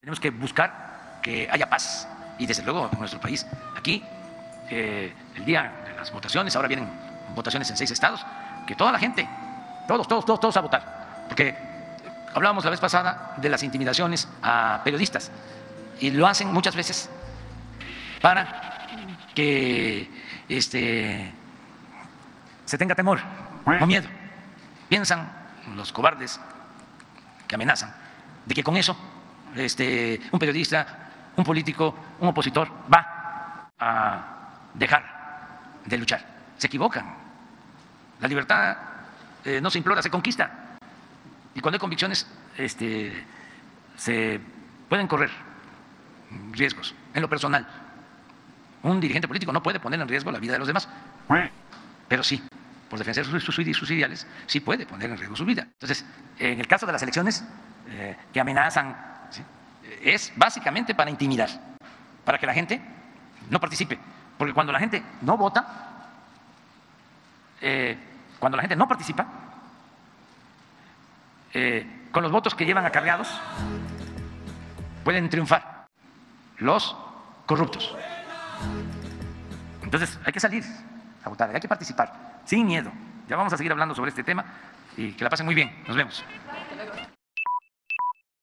Tenemos que buscar que haya paz y desde luego en nuestro país. Aquí, el día de las votaciones, ahora vienen votaciones en 6 estados, que toda la gente, todos a votar, porque hablábamos la vez pasada de las intimidaciones a periodistas y lo hacen muchas veces para que se tenga temor o miedo. Piensan los cobardes que amenazan de que con eso un periodista, un político, un opositor va a dejar de luchar. Se equivocan. La libertad no se implora, se conquista. Y cuando hay convicciones, se pueden correr riesgos. En lo personal, un dirigente político no puede poner en riesgo la vida de los demás, pero sí, por defender sus ideales, sí puede poner en riesgo su vida. Entonces, en el caso de las elecciones que amenazan, ¿sí?, es básicamente para intimidar, para que la gente no participe, porque cuando la gente no vota, cuando la gente no participa, con los votos que llevan acarreados, pueden triunfar los corruptos. Entonces hay que salir a votar, hay que participar, sin miedo. Ya vamos a seguir hablando sobre este tema y que la pasen muy bien. Nos vemos.